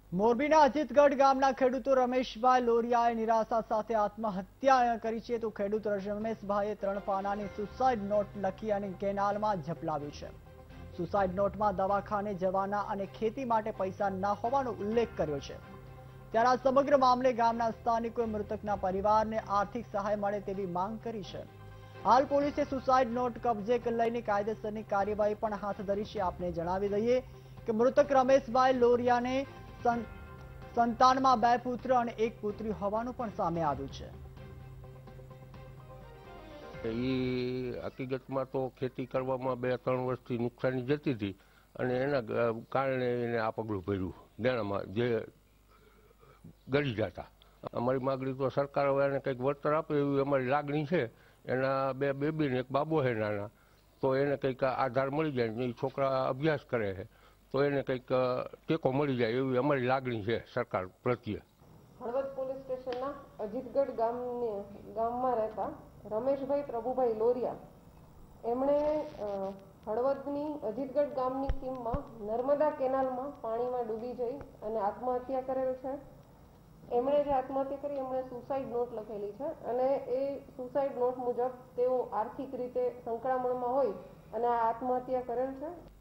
મોરબીના અજીતગઢ ગામના ખેડૂતો રમેશભાઈ લોરિયાએ નિરાશા સાથે આત્મહત્યા કરી છે તો ખેડૂત રમેશભાઈએ 3 પાનાની સુસાઇડ નોટ લખી અને કેનાલમાં ઝપલાવી છે। સુસાઇડ નોટમાં દવાખાને જવાના અને ખેતી માટે પૈસા ન હોવાનો ઉલ્લેખ કર્યો છે। ત્યારે આ સમગ્ર મામલે ગામના સ્થાનિકોએ મૃતકના પરિવારને આર્થિક સહાય મળે તેવી માંગ કરી છે। હાલ પોલીસે સુસાઇડ નોટ કબજે લઈને કાયદેસરની કાર્યવાહી પણ હાથ ધરી છે। આપને જણાવી દઈએ કે મૃતક રમેશભાઈ લોરિયાને સંતાનમાં 2 પુત્ર અને 1 પુત્રી હોવાનું પણ સામે આવ્યું છે। હકીકતમાં તો ખેતી કરવામાં 2-3 વર્ષથી નુકસાની જતી હતી અને એના કારણે એને આ પગલું ભર્યું દેણામાં જે ગળી જતા। અમારી માગણી તો સરકાર હવે એને કંઈક વળતર આપે એવી અમારી લાગણી છે। એના 2 બેબી ને 1 બાબો છે નાના, તો એને કંઈક આધાર મળી જાય। એ છોકરા અભ્યાસ કરે છે તો એને કંઈક ટેકો મળી જાય એવી અમારી લાગણી છે સરકાર પ્રત્યે। હળવદ પોલીસ સ્ટેશનના અજીતગઢ ગામમાં રહેતા રમેશભાઈ પ્રભુભાઈ લોરિયા એમણે હળવદની અજીતગઢ ગામની સીમમાં નર્મદા કેનાલમાં પાણીમાં ડૂબી જઈ અને આત્મહત્યા કરેલ છે। એમણે જે આત્મહત્યા કરી એમણે સુસાઇડ નોટ લખેલી છે અને એ સુસાઇડ નોટ મુજબ તેઓ આર્થિક રીતે સંકળામણમાં હોય અને આ આત્મહત્યા કરેલ છે।